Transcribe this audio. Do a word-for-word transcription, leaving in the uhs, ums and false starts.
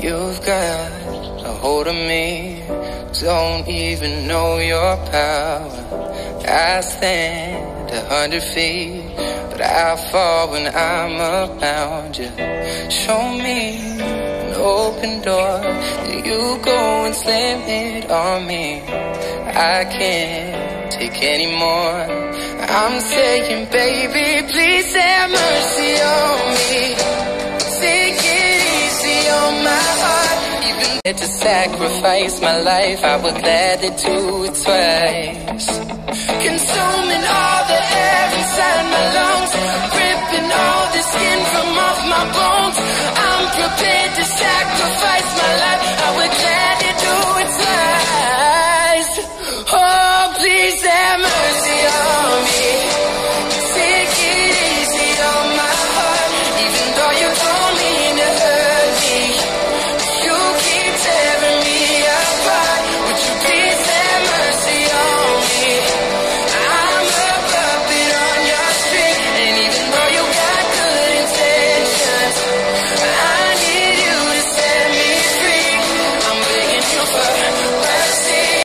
You've got a hold of me, don't even know your power. I stand a hundred feet, but I fall when I'm around you. Show me an open door, you go and slam it on me. I can't take any more. I'm saying, baby, please have mercy on me. Take it easy on my heart. Even had to sacrifice my life, I would gladly do it twice. Consuming all the air inside my lungs, ripping all the skin from off my bones. I'm prepared to sacrifice